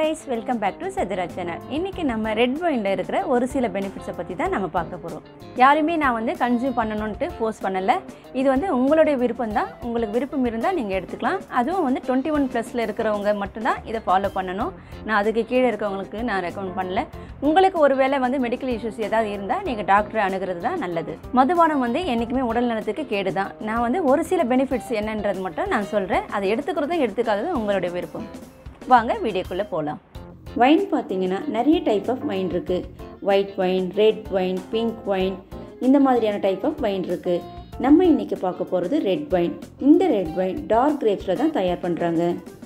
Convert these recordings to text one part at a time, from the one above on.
guys, welcome back to Sadhara channel. இன்னைக்கு நம்ம red வைன்ல இருக்கிற ஒரு சில பெனிஃபிட்ஸை பத்தி தான் நம்ம பார்க்க போறோம். யாருமே நான் வந்து கன்சியூம் பண்ணணும்னு ஃபோர்ஸ் பண்ணல. இது வந்து உங்களுடைய விருப்பம் தான். உங்களுக்கு விருப்பம் இருந்தா நீங்க எடுத்துக்கலாம். அதுவும் வந்து 21 பிளஸ்ல இருக்கிறவங்க மட்டும் தான் இத ஃபாலோ பண்ணனும். நான் அதுக்கு கீழ இருக்கவங்களுக்கு நான் ரெக்கமெண்ட் பண்ணல. உங்களுக்கு ஒருவேளை வந்து மெடிக்கல் இஷ்யூஸ் ஏதாவது இருந்தா நீங்க டாக்டரை அணுகிறது தான் நல்லது. மதுபானம் வந்து என்னைக்குமே உடல் நலத்துக்கு கேடு தான். நான் வந்து ஒரு சில பெனிஃபிட்ஸ் என்னன்றது மட்டும் நான் சொல்றேன். அதை எடுத்துக்கிறதும் எடுத்துக்காததும் உங்களுடைய விருப்பம். வாங்க வீடியோக்குள்ளே போகலாம். வைன் பார்த்தீங்கன்னா நிறைய டைப் ஆஃப் வைன் இருக்குது. White wine, red wine, pink wine, இந்த மாதிரியான டைப் ஆஃப் வைன் இருக்குது. நம்ம இன்றைக்கி பார்க்க போகிறது ரெட் வைன். இந்த ரெட் வைன் டார்க் கிரேப்ஸில் தான் தயார் பண்ணுறாங்க.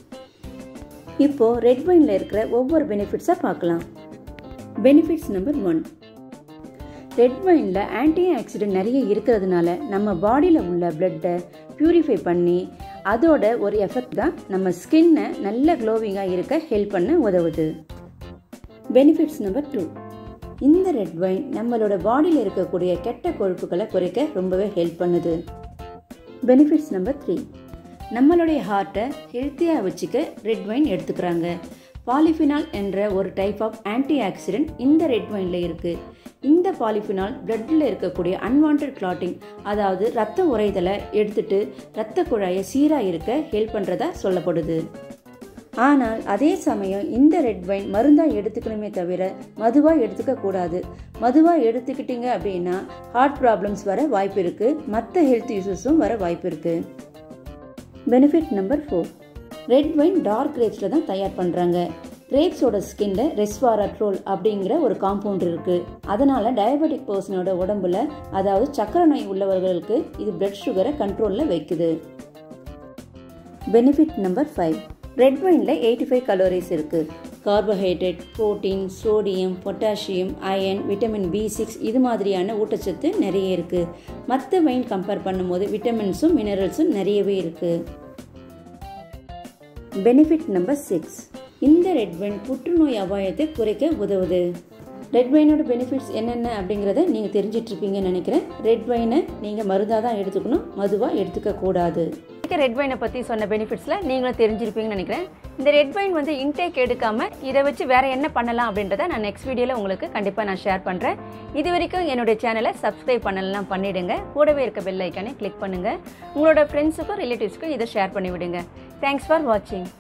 இப்போது ரெட் வைனில் இருக்கிற ஒவ்வொரு பெனிஃபிட்ஸாக பார்க்கலாம். Benefits number 1. ரெட் வைனில் ஆன்டி ஆக்சிடென்ட் நிறைய இருக்கிறதுனால நம்ம பாடியில் உள்ள பிளட்டை பியூரிஃபை பண்ணி அதோட ஒரு எஃபெக்ட் தான் நம்ம ஸ்கின்னை நல்ல க்ளோவிங்காக இருக்க ஹெல்ப் பண்ண உதவுது. Benefits number 2. இந்த ரெட் வைன் நம்மளோட பாடியில் இருக்கக்கூடிய கெட்ட கொழுப்புகளை குறைக்க ரொம்பவே ஹெல்ப் பண்ணுது. Benefits number 3. நம்மளுடைய ஹார்ட்டை ஹெல்த்தியாக வச்சுக்க ரெட் வைன் எடுத்துக்கிறாங்க. பாலிஃபினால் என்ற ஒரு டைப் ஆஃப் ஆன்டி ஆக்சிடென்ட் இந்த ரெட் வைனில் இருக்குது. இந்த பாலிஃபினால் பிளட்டில் இருக்கக்கூடிய அன்வான்ட் கிளாட்டிங், அதாவது ரத்த உறைதலை எடுத்துட்டு ரத்த குழாயை சீராக இருக்க ஹெல்ப் பண்ணுறதா சொல்லப்படுது. ஆனால் அதே சமயம் இந்த ரெட் வைன் மருந்தாக எடுத்துக்கணுமே தவிர மதுவாக எடுத்துக்க கூடாது. மதுவாக எடுத்துக்கிட்டீங்க அப்படின்னா ஹார்ட் ப்ராப்ளம்ஸ் வர வாய்ப்பு இருக்குது. மற்ற ஹெல்த் இஷ்யூஸும் வர வாய்ப்பு இருக்குது. Benefit number 4. Red wine dark கிரேப்ஸில் தான் தயார் பண்ணுறாங்க. கிரேப்ஸோட ஸ்கின்ல ரெஸ்வாராட்ரோல் அப்படிங்கிற ஒரு காம்பவுண்ட் இருக்குது. அதனால் டயபெட்டிக் பர்சனோட உடம்புல, அதாவது சக்கரை நோய் உள்ளவர்களுக்கு இது பிளட் சுகரை கண்ட்ரோலில் வைக்குது. Benefit number 5. ரெட் வைனில் 85 கலோரிஸ் இருக்குது. Carbohydrate, protein, sodium, potassium, iron, vitamin B6 இது மாதிரியான ஊட்டச்சத்து நிறைய இருக்குது. மற்ற வைன் கம்பேர் பண்ணும்போது விட்டமின்ஸும் மினரல்ஸும் நிறையவே இருக்குது. Benefit number 6. இந்த ரெட் வைன் புற்றுநோய் அபாயத்தை குறைக்க உதவுது. ரெட் வைனோட பெனிஃபிட்ஸ் என்னென்ன அப்படிங்கிறத நீங்கள் தெரிஞ்சிட்டு இருப்பீங்கன்னு நினைக்கிறேன். ரெட் வைனை நீங்கள் மருந்தாக தான் எடுத்துக்கணும், மதுவாக எடுத்துக்க கூடாது. ரெட் வைனை பற்றி சொன்ன பெனிஃபிட்ஸில் நீங்களும் தெரிஞ்சிருப்பீங்கன்னு நினைக்கிறேன். இந்த ரெட் வைன் வந்து இன்டேக் எடுக்காமல் இதை வச்சு வேறு என்ன பண்ணலாம் அப்படின்றத நான் நெக்ஸ்ட் வீடியோவில் உங்களுக்கு கண்டிப்பாக நான் ஷேர் பண்ணுறேன். இது வரைக்கும் என்னுடைய சேனலை சப்ஸ்கிரைப் பண்ணலாம் பண்ணிவிடுங்க. கூடவே இருக்க பெல் ஐக்கானை கிளிக் பண்ணுங்கள். உங்களோட ஃப்ரெண்ட்ஸுக்கும் ரிலேட்டிவ்ஸ்க்கும் இதை ஷேர் பண்ணிவிடுங்க. தேங்க்ஸ் ஃபார் வாட்சிங்.